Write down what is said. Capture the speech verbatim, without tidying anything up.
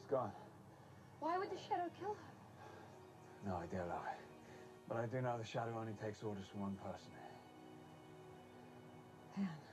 gone. Why would the Shadow kill her? No idea, love. But I do know the Shadow only takes orders from one person. Man.